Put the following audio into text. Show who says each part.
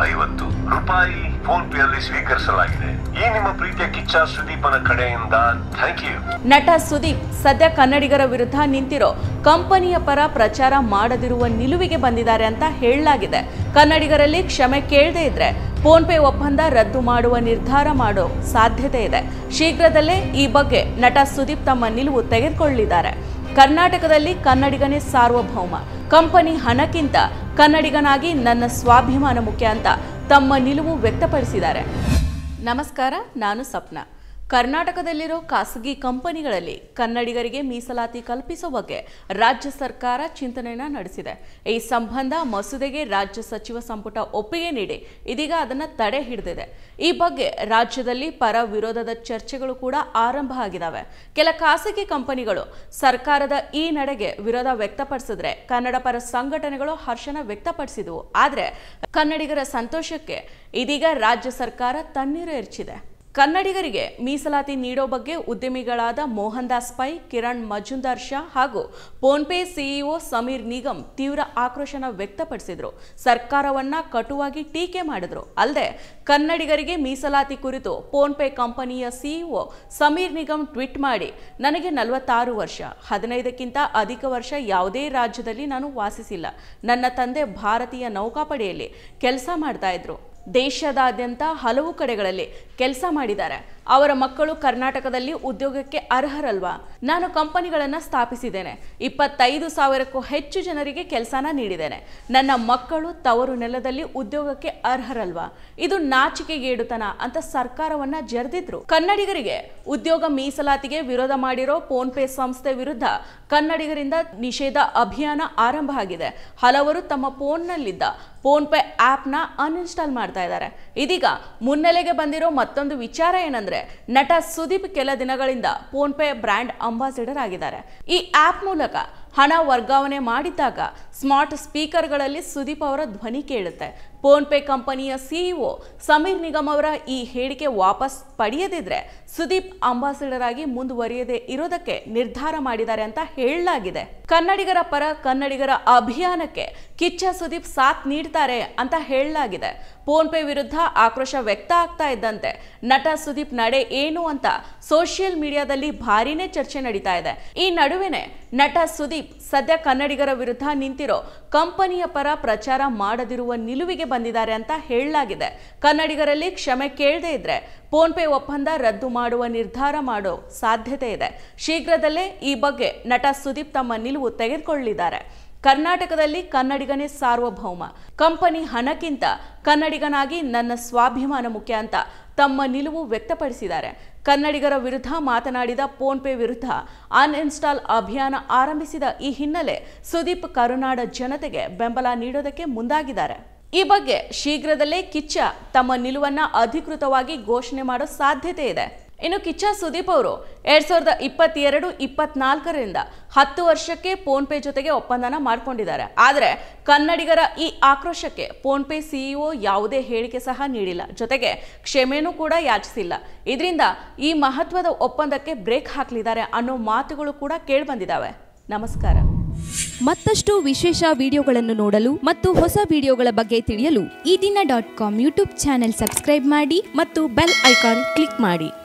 Speaker 1: 50 ರೂಪಾಯಿ phone pay ಅಲ್ಲಿ ಸ್ವೀಕರಿಸಲಾಗಿದೆ. ಈ ನಿಮ್ಮ ಪ್ರೀತಿಯ ಕಿಚ್ಚ ಸುದೀಪನ ಕಡೆಯಿಂದ ಥ್ಯಾಂಕ್ ಯು.
Speaker 2: ನಟ ಸುದೀಪ್ ಸದ್ಯ ಕನ್ನಡಿಗರ ವಿರುದ್ಧ ನಿಂತಿರೋ ಕಂಪನಿಯ ಪರ ಪ್ರಚಾರ ಮಾಡದಿರುವ ನಿಲುವಿಗೆ ಬಂದಿದ್ದಾರೆ ಅಂತ ಹೇಳಲಾಗಿದೆ. ಕನ್ನಡಿಗರಲ್ಲಿ ಕ್ಷಮೆ ಕೇಳದೇ ಇದ್ರೆ ಫೋನ್ ಪೇ ಒಪ್ಪಂದ ರದ್ದು ಮಾಡುವ ನಿರ್ಧಾರ ಮಾಡೋ ಸಾಧ್ಯತೆ ಇದೆ. ಶೀಘ್ರದಲ್ಲೇ ಈ ಬಗ್ಗೆ ನಟ ಸುದೀಪ್ ತಮ್ಮ ನಿಲುವು ತೆಗೆದುಕೊಳ್ಳಲಿದ್ದಾರೆ. ಕರ್ನಾಟಕದಲ್ಲಿ ಕನ್ನಡಿಗನೇ ಸಾರ್ವಭೌಮ, ಕಂಪನಿ ಹಣಕ್ಕಿಂತ ಕನ್ನಡಿಗನಾಗಿ ನನ್ನ ಸ್ವಾಭಿಮಾನ ಮುಖ್ಯ ಅಂತ ತಮ್ಮ ನಿಲುವು ವ್ಯಕ್ತಪಡಿಸಿದ್ದಾರೆ. ನಮಸ್ಕಾರ, ನಾನು ಸಪ್ನಾ. ಕರ್ನಾಟಕದಲ್ಲಿರೋ ಖಾಸಗಿ ಕಂಪನಿಗಳಲ್ಲಿ ಕನ್ನಡಿಗರಿಗೆ ಮೀಸಲಾತಿ ಕಲ್ಪಿಸುವ ಬಗ್ಗೆ ರಾಜ್ಯ ಸರ್ಕಾರ ಚಿಂತನೆಯನ್ನು ನಡೆಸಿದೆ. ಈ ಸಂಬಂಧ ಮಸೂದೆಗೆ ರಾಜ್ಯ ಸಚಿವ ಸಂಪುಟ ಒಪ್ಪಿಗೆ ನೀಡಿ ಇದೀಗ ಅದನ್ನು ತಡೆ ಹಿಡಿದಿದೆ. ಈ ಬಗ್ಗೆ ರಾಜ್ಯದಲ್ಲಿ ಪರ ವಿರೋಧದ ಚರ್ಚೆಗಳು ಕೂಡ ಆರಂಭ ಆಗಿದ್ದಾವೆ. ಕೆಲ ಖಾಸಗಿ ಕಂಪನಿಗಳು ಸರ್ಕಾರದ ಈ ನಡೆಗೆ ವಿರೋಧ ವ್ಯಕ್ತಪಡಿಸಿದ್ರೆ ಕನ್ನಡ ಪರ ಸಂಘಟನೆಗಳು ಹರ್ಷಣ ವ್ಯಕ್ತಪಡಿಸಿದವು. ಆದರೆ ಕನ್ನಡಿಗರ ಸಂತೋಷಕ್ಕೆ ಇದೀಗ ರಾಜ್ಯ ಸರ್ಕಾರ ತಣ್ಣೀರು ಎರಚಿದೆ. ಕನ್ನಡಿಗರಿಗೆ ಮೀಸಲಾತಿ ನೀಡೋ ಬಗ್ಗೆ ಉದ್ಯಮಿಗಳಾದ ಮೋಹನ್ ದಾಸ್ ಪೈ, ಕಿರಣ್ ಮಜುಂದಾರ್ ಶಾ ಹಾಗೂ ಫೋನ್ಪೇ ಸಿಇಒ ಸಮೀರ್ ನಿಗಮ್ ತೀವ್ರ ಆಕ್ರೋಶನ ವ್ಯಕ್ತಪಡಿಸಿದ್ರು. ಸರ್ಕಾರವನ್ನ ಕಟುವಾಗಿ ಟೀಕೆ ಮಾಡಿದ್ರು. ಅಲ್ಲದೆ ಕನ್ನಡಿಗರಿಗೆ ಮೀಸಲಾತಿ ಕುರಿತು ಫೋನ್ಪೇ ಕಂಪನಿಯ ಸಿಇಒ ಸಮೀರ್ ನಿಗಮ್ ಟ್ವೀಟ್ ಮಾಡಿ, ನನಗೆ 46 ವರ್ಷ, 15ಕ್ಕಿಂತ ಅಧಿಕ ವರ್ಷ ಯಾವುದೇ ರಾಜ್ಯದಲ್ಲಿ ನಾನು ವಾಸಿಸಿಲ್ಲ. ನನ್ನ ತಂದೆ ಭಾರತೀಯ ನೌಕಾಪಡೆಯಲ್ಲಿ ಕೆಲಸ ಮಾಡ್ತಾ ಇದ್ರು. ದೇಶದಾದ್ಯಂತ ಹಲವು ಕಡೆಗಳಲ್ಲಿ ಕೆಲಸ ಮಾಡಿದ್ದಾರೆ. ಅವರ ಮಕ್ಕಳು ಕರ್ನಾಟಕದಲ್ಲಿ ಉದ್ಯೋಗಕ್ಕೆ ಅರ್ಹರಲ್ವಾ? ನಾನು ಕಂಪನಿಗಳನ್ನು ಸ್ಥಾಪಿಸಿದ್ದೇನೆ. 25,000ಕ್ಕೂ ಹೆಚ್ಚು ಜನರಿಗೆ ಕೆಲಸನ ನೀಡಿದ್ದೇನೆ. ನನ್ನ ಮಕ್ಕಳು ತವರು ನೆಲದಲ್ಲಿ ಉದ್ಯೋಗಕ್ಕೆ ಅರ್ಹರಲ್ವಾ? ಇದು ನಾಚಿಕೆಗೇಡುತನ ಅಂತ ಸರ್ಕಾರವನ್ನ ಜರೆದಿದ್ರು. ಕನ್ನಡಿಗರಿಗೆ ಉದ್ಯೋಗ ಮೀಸಲಾತಿಗೆ ವಿರೋಧ ಮಾಡಿರೋ ಫೋನ್ಪೇ ಸಂಸ್ಥೆ ವಿರುದ್ಧ ಕನ್ನಡಿಗರಿಂದ ನಿಷೇಧ ಅಭಿಯಾನ ಆರಂಭ ಆಗಿದೆ. ಹಲವರು ತಮ್ಮ ಫೋನ್ನಲ್ಲಿದ್ದ ಫೋನ್ಪೇ ಆ್ಯಪ್ನ ಅನ್ಇನ್ಸ್ಟಾಲ್ ಮಾಡ್ತಾ ಇದ್ದಾರೆ. ಇದೀಗ ಮುನ್ನೆಲೆಗೆ ಬಂದಿರೋ ಮತ್ತೊಂದು ವಿಚಾರ ಏನಂದ್ರೆ, ನಟ ಸುದೀಪ್ ಕೆಲ ದಿನಗಳಿಂದ ಫೋನ್ಪೇ ಬ್ರ್ಯಾಂಡ್ ಅಂಬಾಸಿಡರ್ ಆಗಿದ್ದಾರೆ. ಈ ಆ್ಯಪ್ ಮೂಲಕ ಹಣ ವರ್ಗಾವಣೆ ಮಾಡಿದಾಗ ಸ್ಮಾರ್ಟ್ ಸ್ಪೀಕರ್ಗಳಲ್ಲಿ ಸುದೀಪ್ ಅವರ ಧ್ವನಿ ಕೇಳುತ್ತೆ. ಫೋನ್ಪೇ ಕಂಪನಿಯ ಸಿಇಒ ಸಮೀರ್ ನಿಗಮ್ ಅವರ ಈ ಹೇಳಿಕೆ ವಾಪಸ್ ಪಡೆಯದಿದ್ರೆ ಸುದೀಪ್ ಅಂಬಾಸಿಡರ್ ಆಗಿ ಮುಂದುವರಿಯದೇ ಇರೋದಕ್ಕೆ ನಿರ್ಧಾರ ಮಾಡಿದ್ದಾರೆ ಅಂತ ಹೇಳಲಾಗಿದೆ. ಕನ್ನಡಿಗರ ಪರ ಕನ್ನಡಿಗರ ಅಭಿಯಾನಕ್ಕೆ ಕಿಚ್ಚ ಸುದೀಪ್ ಸಾಥ್ ನೀಡ್ತಾರೆ ಅಂತ ಹೇಳಲಾಗಿದೆ. ಫೋನ್ಪೇ ವಿರುದ್ಧ ಆಕ್ರೋಶ ವ್ಯಕ್ತ ಆಗ್ತಾ ಇದ್ದಂತೆ ನಟ ಸುದೀಪ್ ನಡೆ ಏನು ಅಂತ ಸೋಷಿಯಲ್ ಮೀಡಿಯಾದಲ್ಲಿ ಭಾರೀನೇ ಚರ್ಚೆ ನಡೀತಾ ಇದೆ. ಈ ನಡುವೆನೆ ನಟ ಸುದೀಪ್ ಸದ್ಯ ಕನ್ನಡಿಗರ ವಿರುದ್ಧ ನಿಂತಿರೋ ಕಂಪನಿಯ ಪರ ಪ್ರಚಾರ ಮಾಡದಿರುವ ನಿಲುವಿಗೆ ಬಂದಿದ್ದಾರೆ ಅಂತ ಹೇಳಲಾಗಿದೆ. ಕನ್ನಡಿಗರಲ್ಲಿ ಕ್ಷಮೆ ಕೇಳದೇ ಇದ್ರೆ ಫೋನ್ಪೇ ಒಪ್ಪಂದ ರದ್ದು ಮಾಡುವ ನಿರ್ಧಾರ ಮಾಡೋ ಸಾಧ್ಯತೆ ಇದೆ. ಶೀಘ್ರದಲ್ಲೇ ಈ ಬಗ್ಗೆ ನಟ ಸುದೀಪ್ ತಮ್ಮ ನಿಲುವು ತೆಗೆದುಕೊಳ್ಳಲಿದ್ದಾರೆ. ಕರ್ನಾಟಕದಲ್ಲಿ ಕನ್ನಡಿಗನೇ ಸಾರ್ವಭೌಮ, ಕಂಪನಿ ಹಣಕ್ಕಿಂತ ಕನ್ನಡಿಗನಾಗಿ ನನ್ನ ಸ್ವಾಭಿಮಾನ ಮುಖ್ಯ ಅಂತ ತಮ್ಮ ನಿಲುವು ವ್ಯಕ್ತಪಡಿಸಿದ್ದಾರೆ. ಕನ್ನಡಿಗರ ವಿರುದ್ಧ ಮಾತನಾಡಿದ ಫೋನ್ಪೇ ವಿರುದ್ಧ ಅನ್ಇನ್ಸ್ಟಾಲ್ ಅಭಿಯಾನ ಆರಂಭಿಸಿದ ಈ ಹಿನ್ನೆಲೆ ಸುದೀಪ್ ಕರುನಾಡ ಜನತೆಗೆ ಬೆಂಬಲ ನೀಡೋದಕ್ಕೆ ಮುಂದಾಗಿದ್ದಾರೆ. ಈ ಬಗ್ಗೆ ಶೀಘ್ರದಲ್ಲೇ ಕಿಚ್ಚ ತಮ್ಮ ನಿಲುವನ್ನ ಅಧಿಕೃತವಾಗಿ ಘೋಷಣೆ ಮಾಡೋ ಸಾಧ್ಯತೆ ಇದೆ. ಇನ್ನು ಕಿಚ್ಚ ಸುದೀಪ್ ಅವರು 2022-24ರಿಂದ 10 ವರ್ಷಕ್ಕೆ ಫೋನ್ಪೇ ಜೊತೆಗೆ ಒಪ್ಪಂದನ ಮಾಡಿಕೊಂಡಿದ್ದಾರೆ. ಆದರೆ ಕನ್ನಡಿಗರ ಈ ಆಕ್ರೋಶಕ್ಕೆ ಫೋನ್ಪೇ ಸಿಇಒ ಯಾವುದೇ ಹೇಳಿಕೆ ಸಹ ನೀಡಿಲ್ಲ. ಜೊತೆಗೆ ಕ್ಷಮೆನೂ ಕೂಡ ಯಾಚಿಸಿಲ್ಲ. ಇದರಿಂದ ಈ ಮಹತ್ವದ ಒಪ್ಪಂದಕ್ಕೆ ಬ್ರೇಕ್ ಹಾಕಲಿದ್ದಾರೆ ಅನ್ನೋ ಮಾತುಗಳು ಕೂಡ ಕೇಳಿಬಂದಿದ್ದಾವೆ. ನಮಸ್ಕಾರ.
Speaker 3: ಮತ್ತಷ್ಟು ವಿಶೇಷ ವಿಡಿಯೋಗಳನ್ನು ನೋಡಲು ಮತ್ತು ಹೊಸ ವಿಡಿಯೋಗಳ ಬಗ್ಗೆ ತಿಳಿಯಲು eDina.com ಯೂಟ್ಯೂಬ್ ಚಾನೆಲ್ ಸಬ್ಸ್ಕ್ರೈಬ್ ಮಾಡಿ ಮತ್ತು ಬೆಲ್ ಐಕಾನ್ ಕ್ಲಿಕ್ ಮಾಡಿ.